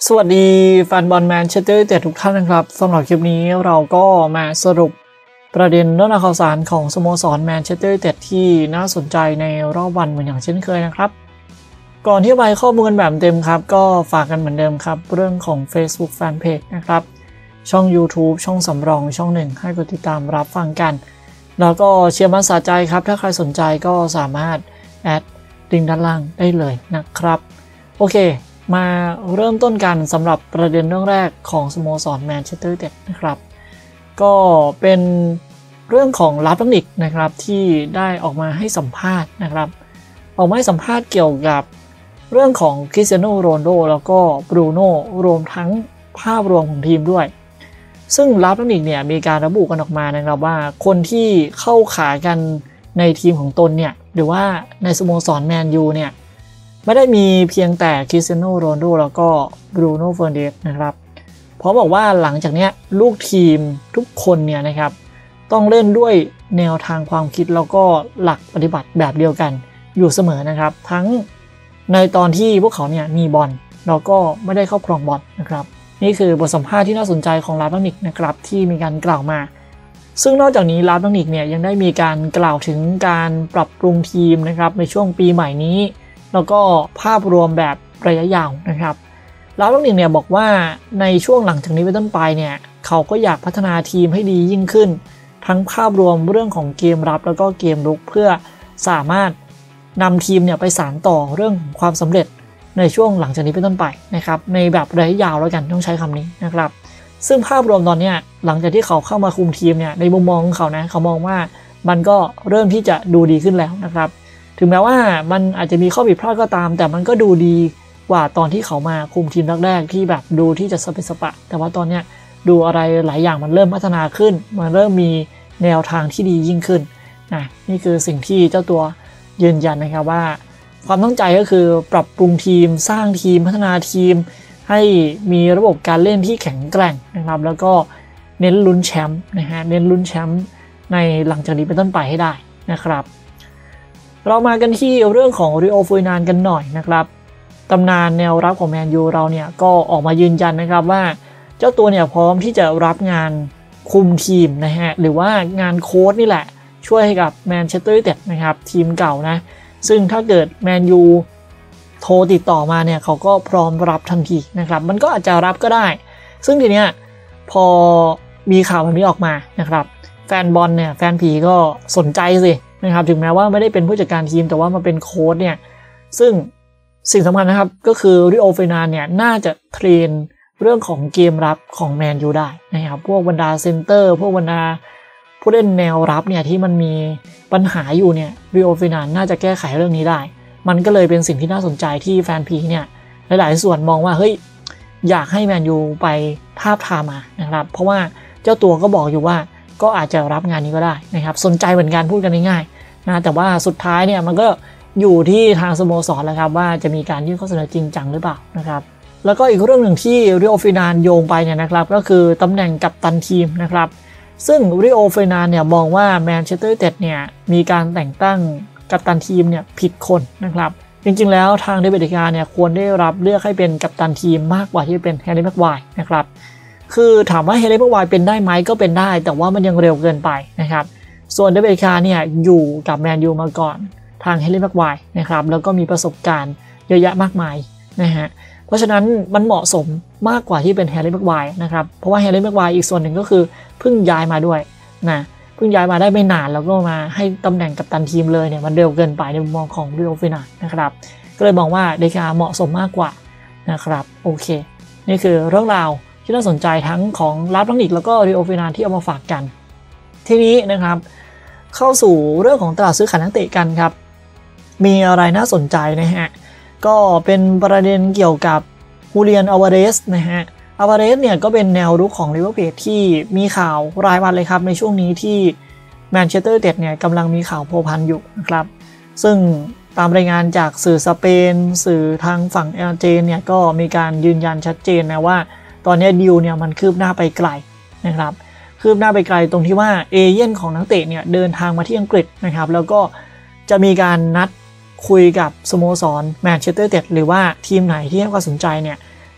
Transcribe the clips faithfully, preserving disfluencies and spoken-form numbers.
สวัสดีแฟนบอลแมนเชสเตอร์ยูไนเต็ดทุกท่านนะครับสำหรับคลิปนี้เราก็มาสรุปประเด็นเรื่องข่าวสารของสโมสรแมนเชสเตอร์ยูไนเต็ดที่น่าสนใจในรอบวันเหมือนอย่างเช่นเคยนะครับก่อนที่ไปข้อมูลแบบเต็มครับก็ฝากกันเหมือนเดิมครับเรื่องของ Facebook Fanpage นะครับช่อง YouTube ช่องสำรองช่องหนึ่งให้กดติดตามรับฟังกันแล้วก็เชียร์มันสะใจครับถ้าใครสนใจก็สามารถแอดลิงก์ด้านล่างได้เลยนะครับโอเคมาเริ่มต้นกันสำหรับประเด็นเรื่องแรกของสโมสรแมนเชสเตอร์ยูไนเต็ดนะครับก็เป็นเรื่องของลาฟ รังนิกนะครับที่ได้ออกมาให้สัมภาษณ์นะครับออกมาให้สัมภาษณ์เกี่ยวกับเรื่องของคริสเตียโน โรนัลโดแล้วก็บรูโน่รวมทั้งภาพรวมของทีมด้วยซึ่งลาฟ รังนิกเนี่ยมีการระบุกันออกมานะครับว่าคนที่เข้าขากันในทีมของตนเนี่ยหรือว่าในสโมสรแมนยูเนี่ยไม่ได้มีเพียงแต่คริสเตียโน โรนัลโดแล้วก็บรูโน่ เฟอร์นันเดสนะครับเพราะบอกว่าหลังจากนี้ลูกทีมทุกคนเนี่ยนะครับต้องเล่นด้วยแนวทางความคิดแล้วก็หลักปฏิบัติแบบเดียวกันอยู่เสมอนะครับทั้งในตอนที่พวกเขาเนี่ยมีบอลแล้วก็ไม่ได้ครอบครองบอลนะครับนี่คือบทสัมภาษณ์ที่น่าสนใจของลาฟ รังนิกนะครับที่มีการกล่าวมาซึ่งนอกจากนี้ลาฟ รังนิกเนี่ยยังได้มีการกล่าวถึงการปรับปรุงทีมนะครับในช่วงปีใหม่นี้แล้วก็ภาพรวมแบบระยะยาวนะครับลาฟ รังนิกเนี่ยบอกว่าในช่วงหลังจากนี้เป็นต้นไปเนี่ยเขาก็อยากพัฒนาทีมให้ดียิ่งขึ้นทั้งภาพรวมเรื่องของเกมรับแล้วก็เกมรุกเพื่อสามารถนำทีมเนี่ยไปสานต่อเรื่องของความสำเร็จในช่วงหลังจากนี้เป็นต้นไปนะครับในแบบระยะยาวแล้วกันต้องใช้คำนี้นะครับซึ่งภาพรวมตอนนี้หลังจากที่เขาเข้ามาคุมทีมเนี่ยในมุมมองของเขานะเขามองว่ามันก็เริ่มที่จะดูดีขึ้นแล้วนะครับถึงแม้ว่ามันอาจจะมีข้อผิดพลาดก็ตามแต่มันก็ดูดีกว่าตอนที่เขามาคุมทีมแรกๆที่แบบดูที่จะสเปซสปะแต่ว่าตอนเนี้ยดูอะไรหลายอย่างมันเริ่มพัฒนาขึ้นมันเริ่มมีแนวทางที่ดียิ่งขึ้นนะนี่คือสิ่งที่เจ้าตัวยืนยันนะครับว่าความตั้งใจก็คือปรับปรุงทีมสร้างทีมพัฒนาทีมให้มีระบบการเล่นที่แข็งแกร่งนะครับแล้วก็เน้นลุ้นแชมป์นะฮะเน้นลุ้นแชมป์ในหลังจากนี้เป็นต้นไปให้ได้นะครับเรามากันที่เรื่องของริโอ เฟอร์ดินานด์กันหน่อยนะครับตำนานแนวรับของแมนยูเราเนี่ยก็ออกมายืนยันนะครับว่าเจ้าตัวเนี่ยพร้อมที่จะรับงานคุมทีมนะฮะหรือว่างานโค้ชนี่แหละช่วยให้กับแมนเชสเตอร์ยูไนเต็ดนะครับทีมเก่านะซึ่งถ้าเกิดแมนยูโทรติดต่อมาเนี่ยเขาก็พร้อมรับทันทีนะครับมันก็อาจจะรับก็ได้ซึ่งทีเนี้ยพอมีข่าวแบบนี้ออกมานะครับแฟนบอลเนี่ยแฟนผีก็สนใจสินะครับถึงแม้ว่าไม่ได้เป็นผู้จัดการทีมแต่ว่ามาเป็นโค้ชเนี่ยซึ่งสิ่งสำคัญนะครับก็คือริโอ เฟอร์ดินานด์เนี่ยน่าจะเทรนเรื่องของเกมรับของแมนยูได้นะครับพวกบรรดาเซนเตอร์พวกบรรดาผู้เล่นแนวรับเนี่ยที่มันมีปัญหาอยู่เนี่ยริโอ เฟอร์ดินานด์น่าจะแก้ไขเรื่องนี้ได้มันก็เลยเป็นสิ่งที่น่าสนใจที่แฟนผีเนี่ยหลายๆส่วนมองว่าเฮ้ยอยากให้แมนยูไปทาบทามมานะครับเพราะว่าเจ้าตัวก็บอกอยู่ว่าก็อาจจะรับงานนี้ก็ได้นะครับสนใจเหมือนกันพูดกันง่ายๆนะแต่ว่าสุดท้ายเนี่ยมันก็อยู่ที่ทางสโมสรแล้วครับว่าจะมีการยื่นข้อเสนอจริงจังหรือเปล่านะครับแล้วก็อีกเรื่องหนึ่งที่ริโอ เฟอร์ดินานด์โยงไปเนี่ยนะครับก็คือตำแหน่งกัปตันทีมนะครับซึ่งริโอ เฟอร์ดินานด์เนี่ยมองว่าแมนเชสเตอร์ยูไนเต็ดเนี่ยมีการแต่งตั้งกัปตันทีมเนี่ยผิดคนนะครับจริงๆแล้วทางเดวิด เดคาเนี่ยควรได้รับเลือกให้เป็นกัปตันทีมมากกว่าที่เป็นแฮร์รี่ แม็กไวร์นะครับคือถามว่าแฮร์รี่ แม็กไวร์เป็นได้ไหมก็เป็นได้แต่ว่ามันยังเร็วเกินไปนะครับส่วนเดวิด เดคาเนี่ยอยู่กับแมนยูมาก่อนทางแฮร์รี่ แม็กไวร์นะครับแล้วก็มีประสบการณ์เยอะแยะมากมายนะฮะเพราะฉะนั้นมันเหมาะสมมากกว่าที่เป็นแฮร์รี่ แม็กไวร์นะครับเพราะว่าแฮร์รี่ แม็กไวร์อีกส่วนหนึ่งก็คือเพิ่งย้ายมาด้วยนะเพิ่งย้ายมาได้ไม่นานแล้วก็มาให้ตำแหน่งกัปตันทีมเลยเนี่ยมันเร็วเกินไปในมุมมองของริโอ เฟอร์ดินานด์นะครับก็เลยมองว่าเดคาเหมาะสมมากกว่านะครับโอเคนี่คือเรื่องราวที่น่าสนใจทั้งของลาฟ รังนิกแล้วก็ริโอ เฟอร์ดินานด์ที่เอามาฝากกันทีนี้นะครับเข้าสู่เรื่องของตลาดซื้อขายนักเตะกันครับมีอะไรน่าสนใจนะฮะก็เป็นประเด็นเกี่ยวกับฮูเลียน อัลวาเรสนะฮะอัลวาเรสเนี่ยก็เป็นแนวรุกของลิเวอร์พูลที่มีข่าวรายวันเลยครับในช่วงนี้ที่แมนเชสเตอร์ยูไนเต็ดเนี่ยกำลังมีข่าวโผล่พันอยู่นะครับซึ่งตามรายงานจากสื่อสเปนสื่อทางฝั่งเอเจนเนี่ยก็มีการยืนยันชัดเจนนะว่าตอนนี้ดีลเนี่ยมันคืบหน้าไปไกลนะครับคืบหน้าไปไกลตรงที่ว่าเอเย่นของนักเตะเนี่ยเดินทางมาที่อังกฤษนะครับแล้วก็จะมีการนัดคุยกับสโมสรแมนเชสเตอร์ยูไนเต็ดหรือว่าทีมไหนที่ให้ความสนใจเนี่ย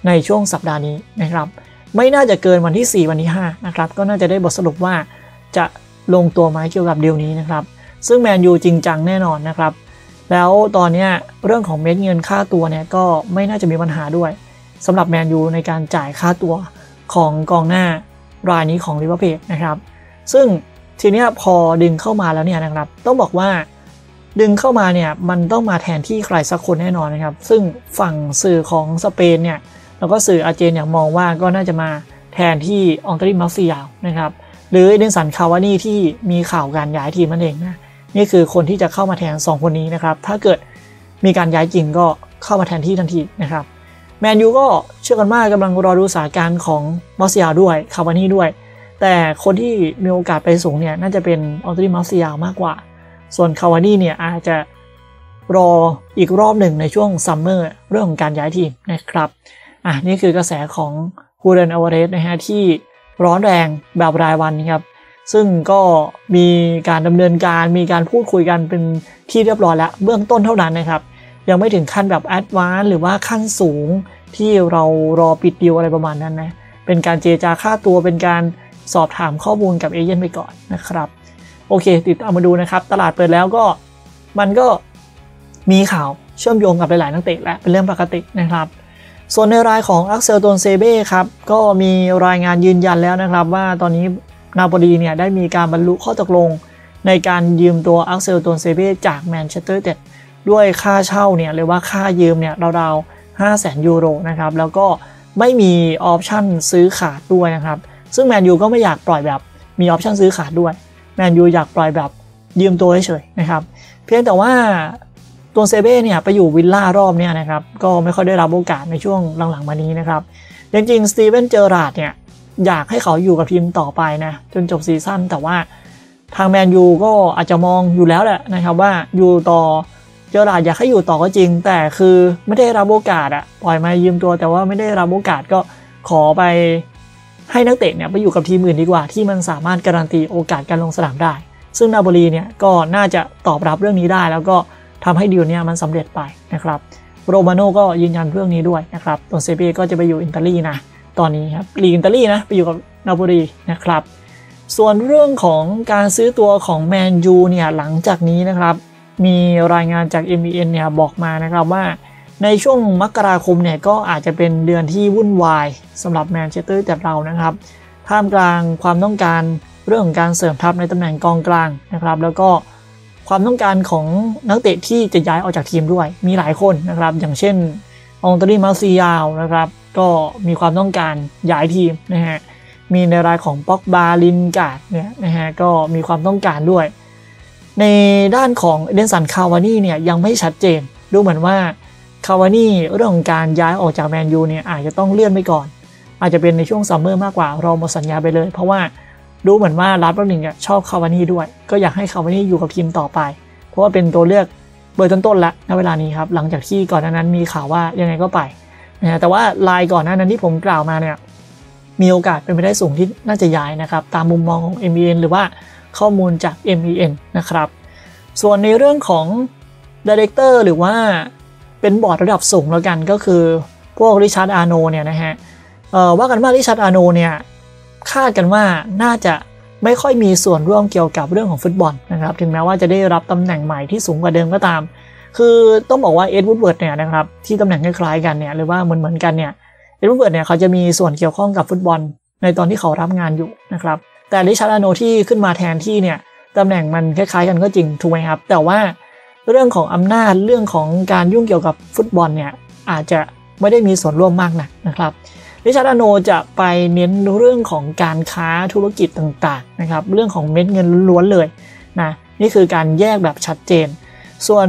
ในช่วงสัปดาห์นี้นะครับไม่น่าจะเกินวันที่สี่วันที่ห้านะครับก็น่าจะได้บทสรุปว่าจะลงตัวไหมเกี่ยวกับดีลนี้นะครับซึ่งแมนยูจริงจังแน่นอนนะครับแล้วตอนนี้เรื่องของเม็ดเงินค่าตัวเนี่ยก็ไม่น่าจะมีปัญหาด้วยสำหรับแมนยูในการจ่ายค่าตัวของกองหน้ารายนี้ของริเวอร์พูลนะครับซึ่งทีนี้พอดึงเข้ามาแล้วเนี่ยนะครับต้องบอกว่าดึงเข้ามาเนี่ยมันต้องมาแทนที่ใครสักคนแน่นอนนะครับซึ่งฝั่งสื่อของสเปนเนี่ยแล้วก็สื่ออาร์เจนเนี่ยมองว่าก็น่าจะมาแทนที่อองตรีมาร์ซิยาลนะครับหรือเอเดนสันคาวานี่ที่มีข่าวการย้ายทีมนั่นเองนะนี่คือคนที่จะเข้ามาแทนสองคนนี้นะครับถ้าเกิดมีการย้ายจริงก็เข้ามาแทนที่ทันทีนะครับแมนยูก็เชื่อกันว่ากำลังรอดูสถานการณ์ของมาร์ซิยาลด้วยคาวานี่ด้วยแต่คนที่มีโอกาสไปสูงเนี่ยน่าจะเป็นอองตรีมาร์ซิยาลมากกว่าส่วนคาวานี่เนี่ยอาจจะรออีกรอบหนึ่งในช่วงซัมเมอร์เรื่องของการย้ายทีมนะครับอ่ะนี่คือกระแสของฮูเรนอัลวาเรสนะฮะที่ร้อนแรงแบบรายวันครับซึ่งก็มีการดำเนินการมีการพูดคุยกันเป็นที่เรียบร้อยแล้วเบื้องต้นเท่านั้นนะครับยังไม่ถึงขั้นแบบแอดวานซ์หรือว่าขั้นสูงที่เรารอปิดดีลอะไรประมาณนั้นนะเป็นการเจรจาค่าตัวเป็นการสอบถามข้อมูลกับเอเจนต์ไปก่อนนะครับโอเคติดตามมาดูนะครับตลาดเปิดแล้วก็มันก็มีข่าวเชื่อมโยงกับหลายๆนักเตะและเป็นเรื่องปกตินะครับส่วนในรายของอักเซล โตนเซเบ้ครับก็มีรายงานยืนยันแล้วนะครับว่าตอนนี้นาโปลีเนี่ยได้มีการบรรลุข้อตกลงในการยืมตัวอักเซล โตนเซเบ้จากแมนเชสเตอร์ยูไนเต็ดด้วยค่าเช่าเนี่ยหรือว่าค่ายืมเนี่ยราวๆห้าแสนยูโรนะครับแล้วก็ไม่มีออปชั่นซื้อขาดด้วยนะครับซึ่งแมนยูก็ไม่อยากปล่อยแบบมีออปชั่นซื้อขาดด้วยแมนยูอยากปล่อยแบบยืมตัวเฉยๆนะครับเพียงแต่ว่าตัวเซเบ้เนี่ยไปอยู่วิลล่ารอบเนี่ยนะครับก็ไม่ค่อยได้รับโอกาสในช่วงหลังๆมานี้นะครับจริงๆสตีเวนเจอราร์ดเนี่ยอยากให้เขาอยู่กับทีมต่อไปนะจนจบซีซั่นแต่ว่าทางแมนยูก็อาจจะมองอยู่แล้วแหละนะครับว่าอยู่ต่อเจอราร์ดอยากให้อยู่ต่อก็จริงแต่คือไม่ได้รับโอกาสอะปล่อยมายืมตัวแต่ว่าไม่ได้รับโอกาสก็ขอไปให้นักเตะเนี่ยไปอยู่กับทีมอื่นดีกว่าที่มันสามารถการันตีโอกาสการลงสนามได้ซึ่งนาโปลีเนี่ยก็น่าจะตอบรับเรื่องนี้ได้แล้วก็ทำให้ดีลเนี่ยมันสำเร็จไปนะครับโรมาโน่ก็ยืนยันเรื่องนี้ด้วยนะครับตัวเซเบ้ก็จะไปอยู่อิตาลีนะตอนนี้ครับลีกอิตาลีนะไปอยู่กับนาโปลีนะครับส่วนเรื่องของการซื้อตัวของแมนยูเนี่ยหลังจากนี้นะครับมีรายงานจาก เอ็ม อี เอ็น เนี่ยบอกมานะครับว่าในช่วงมกราคมเนี่ยก็อาจจะเป็นเดือนที่วุ่นวายสำหรับแมนเชสเตอร์แต่เรานะครับท่ามกลางความต้องการเรื่องของการเสริมทัพในตำแหน่งกองกลางนะครับแล้วก็ความต้องการของนักเตะที่จะย้ายออกจากทีมด้วยมีหลายคนนะครับอย่างเช่นอองตรีมาร์ซิยาลนะครับก็มีความต้องการย้ายทีมนะฮะมีในรายของป็อกบาลินการ์ดเนี่ยนะฮะก็มีความต้องการด้วยในด้านของเอเดนสันคาวานี่เนี่ยยังไม่ชัดเจนดูเหมือนว่าคาวานี่เรื่องของการย้ายออกจากแมนยูเนี่ยอาจจะต้องเลื่อนไปก่อนอาจจะเป็นในช่วงซัมเมอร์มากกว่ารอหมดสัญญาไปเลยเพราะว่าดูเหมือนว่ารัสเบอร์ลิงชอบคาวานี่ด้วยก็อยากให้คาวานี่อยู่กับทีมต่อไปเพราะว่าเป็นตัวเลือกเบอร์ต้นๆแล้วณเวลานี้ครับหลังจากที่ก่อนหน้านั้นมีข่าวว่ายังไงก็ไปนะแต่ว่าลายก่อนหน้านั้นที่ผมกล่าวมาเนี่ยมีโอกาสเป็นไปได้สูงที่น่าจะย้ายนะครับตามมุมมองของ เอ็ม อี เอ็น หรือว่าข้อมูลจาก เอ็ม อี เอ็น นะครับส่วนในเรื่องของ Director หรือว่าเป็นบอร์ดระดับสูงแล้วกันก็คือพวกริชาร์ดอาร์โนเนี่ยนะฮะเอ่อว่ากันว่าริชาร์ดอาร์โนเนี่ยคาดกันว่าน่าจะไม่ค่อยมีส่วนร่วมเกี่ยวกับเรื่องของฟุตบอลนะครับถึงแม้ว่าจะได้รับตำแหน่งใหม่ที่สูงกว่าเดิมก็ตามคือต้องบอกว่าเอ็ดวูดเวิร์ดเนี่ยนะครับที่ตำแหน่งคล้ายๆกันเนี่ยหรือว่าเหมือนๆกันเนี่ยเอ็ดวูดเวิร์ดเนี่ยเขาจะมีส่วนเกี่ยวข้องกับฟุตบอลในตอนที่เขารับงานอยู่นะครับแต่ริชาร์ดอาร์โนที่ขึ้นมาแทนที่เนี่ยตำแหน่งมันคล้ายๆกันก็จริงถูกไหมครับแต่ว่าเรื่องของอำนาจเรื่องของการยุ่งเกี่ยวกับฟุตบอลเนี่ยอาจจะไม่ได้มีส่วนร่วมมากนักนะครับริชาร์ดอาร์โนจะไปเน้นเรื่องของการค้าธุรกิจต่างๆนะครับเรื่องของเม็ดเงินล้วนเลยนะนี่คือการแยกแบบชัดเจนส่วน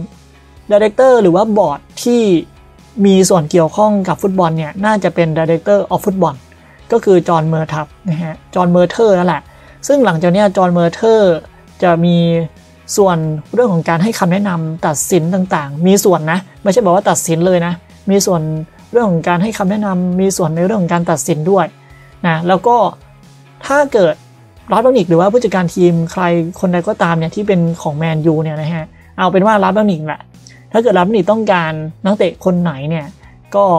Director หรือว่าบอร์ดที่มีส่วนเกี่ยวข้องกับฟุตบอลเนี่ยน่าจะเป็น Director of Football ก็คือจอห์นเมอร์ทับนะฮะจอห์นเมอร์เทอร์นั่นแหละซึ่งหลังจากนี้จอห์นเมอร์เทอร์จะมีส่วนเรื่องของการให้คำแนะนำตัดสินต่างๆมีส่วนนะไม่ใช่บอกว่าตัดสินเลยนะมีส่วนเรื่องของการให้คำแนะนำมีส่วนในเรื่องของการตัดสินด้วยนะแล้วก็ถ้าเกิดรัสเบลนิกหรือว่าผู้จัดการทีมใครคนใดก็ตามเนี่ยที่เป็นของแมนยูเนี่ยนะฮะเอาเป็นว่ารัสเบลนิกแหละถ้าเกิดรัสเบลนิกต้องการนักเตะคนไหนเนี่ยก็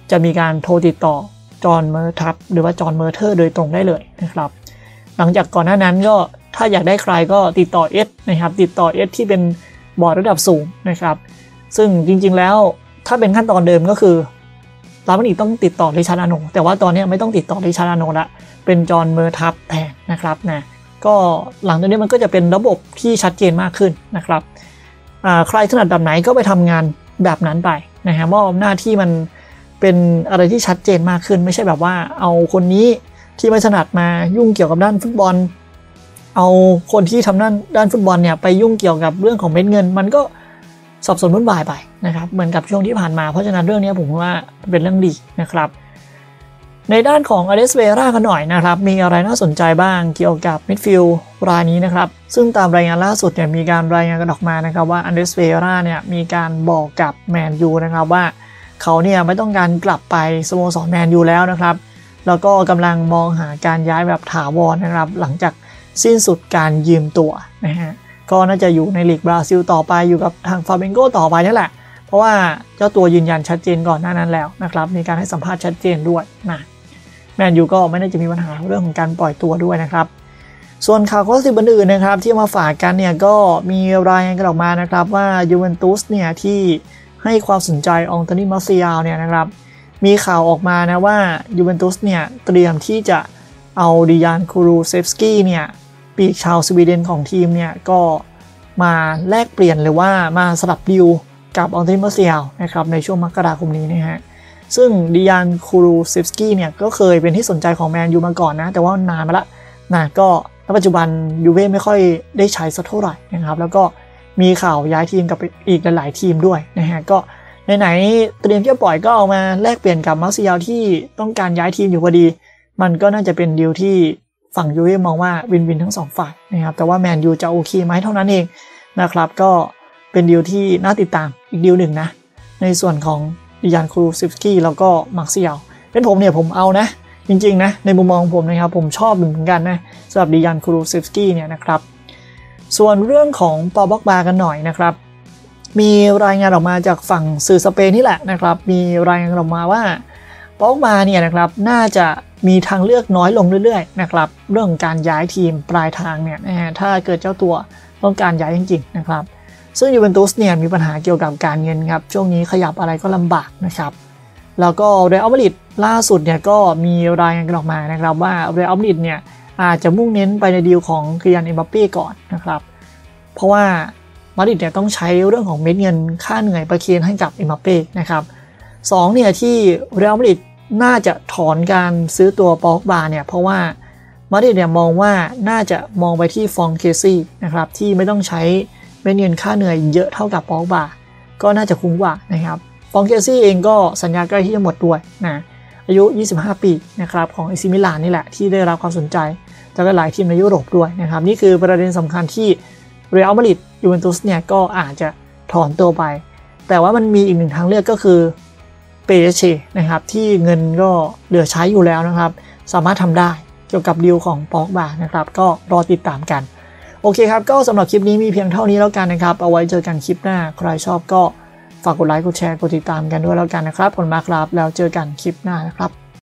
จะมีการโทรติดต่อจอห์นเมอร์ทับหรือว่าจอห์นเมอร์เทอร์โดยตรงได้เลยนะครับหลังจากก่อนหน้านั้นก็ถ้าอยากได้ใครก็ติดต่อเอสนะครับติดต่อเอสที่เป็นบอร์ดระดับสูงนะครับซึ่งจริงๆแล้วถ้าเป็นขั้นตอนเดิมก็คือลาบันอีต้องติดต่อริชาร์ดอาโนแต่ว่าตอนนี้ไม่ต้องติดต่อริชาร์ดอาโนละเป็นจอห์นเมอร์ทับแทนนะครับนะก็หลังจากนี้มันก็จะเป็นระบบที่ชัดเจนมากขึ้นนะครับใครถนัดแบบไหนก็ไปทำงานแบบนั้นไปนะฮะว่าหน้าที่มันเป็นอะไรที่ชัดเจนมากขึ้นไม่ใช่แบบว่าเอาคนนี้ที่ไม่ถนัดมายุ่งเกี่ยวกับด้านฟุตบอลเอาคนที่ทำด้านด้านฟุตบอลเนี่ยไปยุ่งเกี่ยวกับเรื่องของเม็ดเงินมันก็สับสนวุ่นวายไปนะครับเหมือนกับช่วงที่ผ่านมาเพราะฉะนั้นเรื่องนี้ผมว่าเป็นเรื่องดีนะครับในด้านของอเดสเวรากันหน่อยนะครับมีอะไรน่าสนใจบ้างเกี่ยวกับมิดฟิลด์รายนี้นะครับซึ่งตามรายงานล่าสุดเนี่ยมีการรายงานกันออกมานะครับว่าอเดสเวราเนี่ยมีการบอกกับแมนยูนะครับว่าเขาเนี่ยไม่ต้องการกลับไปสโมสรแมนยูแล้วนะครับแล้วก็กำลังมองหาการย้ายแบบถาวรนะครับหลังจากสิ้นสุดการยืมตัวนะฮะก็น่าจะอยู่ในลีกบราซิลต่อไปอยู่กับทางฟาเบนโกต่อไปนี่แหละเพราะว่าเจ้าตัวยืนยันชัดเจนก่อนหน้านั้นแล้วนะครับมีการให้สัมภาษณ์ชัดเจนด้วยนะแมนยูก็ไม่ได้จะมีปัญหาเรื่องของการปล่อยตัวด้วยนะครับส่วนข่าวข้อสิบอื่นๆนะครับที่มาฝากกันเนี่ยก็มีรายงานกันออกมานะครับว่ายูเวนตุสเนี่ยที่ให้ความสนใจอองโตนี มาร์เซียลเนี่ยนะครับมีข่าวออกมานะว่ายูเวนตุสเนี่ยเตรียมที่จะเอาดิยานคูรูเซฟสกี้เนี่ยปีกชาวสวีเดนของทีมเนี่ยก็มาแลกเปลี่ยนหรือว่ามาสลับดิวกับอองโตนี มาร์เซียลนะครับในช่วงมกราคมนี้นะฮะซึ่งดิยานคูรูเซฟสกี้เนี่ยก็เคยเป็นที่สนใจของแมนยูมาก่อนนะแต่ว่านานมาละนะก็ณปัจจุบันยูเว่ไม่ค่อยได้ใช้สักเท่าไหร่นะครับแล้วก็มีข่าวย้ายทีมกับอีกหลายๆทีมด้วยนะฮะก็ไหนๆเตรียมที่จะปล่อยก็เอามาแลกเปลี่ยนกับมาร์เซียลที่ต้องการย้ายทีมอยู่พอดีมันก็น่าจะเป็นดีลที่ฝั่งยูเว่มองว่าวินวินทั้งสองฝ่ายนะครับแต่ว่าแมนยูจะโอเคไหมเท่านั้นเองนะครับก็เป็นดีลที่น่าติดตามอีกดีลหนึ่งนะในส่วนของดิยานคูรูเซฟสกี้แล้วก็มาร์เซียลเป็นผมเนี่ยผมเอานะจริงๆนะในมุมมองผมนะครับผมชอบเหมือนกันนะสำหรับดิยานคูรูเซฟสกี้เนี่ยนะครับส่วนเรื่องของปอบ็อกบากันหน่อยนะครับมีรายงานออกมาจากฝั่งสื่อสเปนนี่แหละนะครับมีรายงานออกมาว่าปอบ็อกบาเนี่ยนะครับน่าจะมีทางเลือกน้อยลงเรื่อยๆนะครับเรื่องการย้ายทีมปลายทางเนี่ยนะฮะถ้าเกิดเจ้าตัวต้องการย้ายจริงๆนะครับซึ่งยูเวนตุสเนี่ยมีปัญหาเกี่ยวกับการเงินครับช่วงนี้ขยับอะไรก็ลำบากนะครับแล้วก็เรอัลมาดริดล่าสุดเนี่ยก็มีรายงานกันออกมานะครับว่าเรอัลมาดริดเนี่ยอาจจะมุ่งเน้นไปในดีลของคิลิยัน เอ็มบัปเป้ก่อนนะครับเพราะว่ามาดริดเนี่ยต้องใช้เรื่องของเม็ดเงินค่าเหนื่อยประเคนให้กับเอ็มบัปเป้นะครับสองเนี่ยที่เรอัลมาดริดน่าจะถอนการซื้อตัวปอบ็อกบาเนี่ยเพราะว่ามาดริดเนี่ยมองว่าน่าจะมองไปที่ฟองเคซี่นะครับที่ไม่ต้องใช้เม็ดเงินค่าเหนื่อยเยอะเท่ากับปอบ็อกบาก็น่าจะคุ้มกว่านะครับฟองเคซี่เองก็สัญญาใกล้ที่จะหมดด้วยนะอายุยี่สิบห้าปีนะครับของเอซิมิลานนี่แหละที่ได้รับความสนใจจากหลายทีมในยุโรปด้วยนะครับนี่คือประเด็นสำคัญที่เรอัลมาดริดยูเวนตุสเนี่ยก็อาจจะถอนตัวไปแต่ว่ามันมีอีกหนึ่งทางเลือกก็คือเปเอชนะครับที่เงินก็เหลือใช้อยู่แล้วนะครับสามารถทำได้เกี่ยวกับดีลของปอบ็อกบานะครับก็รอติดตามกันโอเคครับก็สำหรับคลิปนี้มีเพียงเท่านี้แล้วกันนะครับเอาไว้เจอกันคลิปหน้าใครชอบก็ฝากกดไลค์กดแชร์กดติดตามกันด้วยแล้วกันนะครับขอบคุณมากครับแล้วเจอกันคลิปหน้านะครับ